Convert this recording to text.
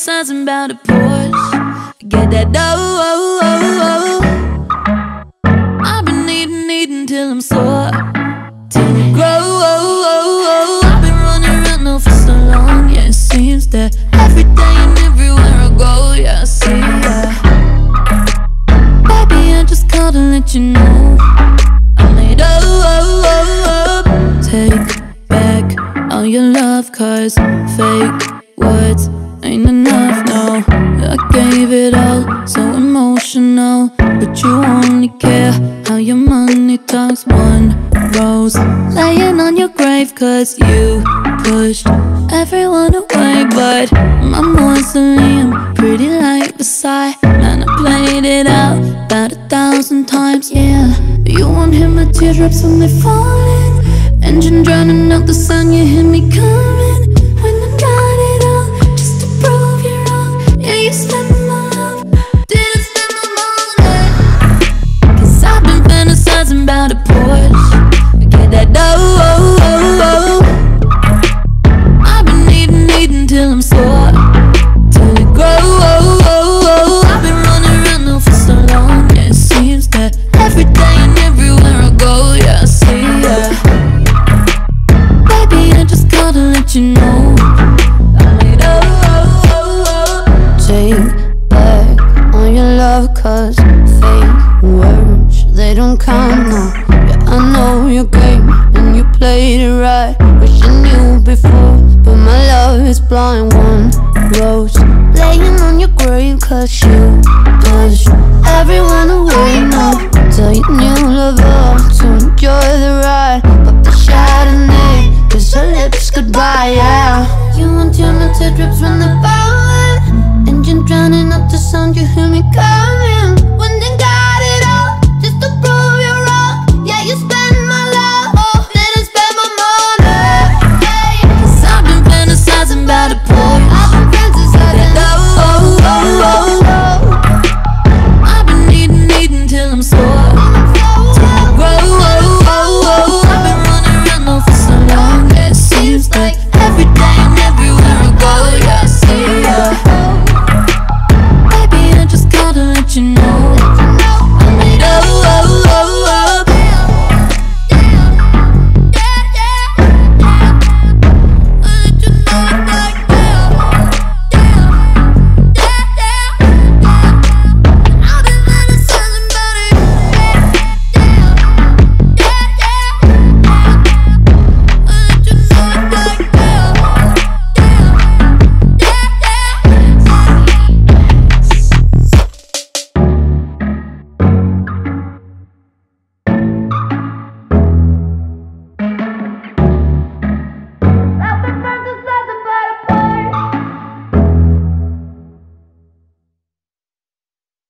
fantasizing about a Porsche. Get that dough. I've been eating till I'm sore, till it grow. I've been running around now for so long. Yeah, it seems that every day and everywhere I go, yeah, I see, yeah. Baby, I just called to let you know I made up. Take back all your love, cause fake words ain't enough, no. I gave it all, so emotional, but you only care how your money talks. One rose laying on your grave, cause you pushed everyone away. But my mausoleum, pretty like Versailles. Man, I played it out about 1,000 times, yeah. You won't hear my teardrops when they're falling. Engine drowning out the sun, you hear me coming. When I got it all, just to prove you wrong. Yeah, you spent my love, didn't spend my money. Cause I've been fantasizing about a Porsche. Get that dough. I've been eating till I'm sore, till it grow. I've been running around now for so long. Yeah, it seems that every day and everywhere I go, yeah, I see, yeah. Baby, I just called to let you know I made up. Take back all your love, cause fake words, they don't count now. Yeah, I know your game and you played it right. Wish I knew before, but my love is blind. One rose laying on your grave, cause you pushed everyone away now. Till you knew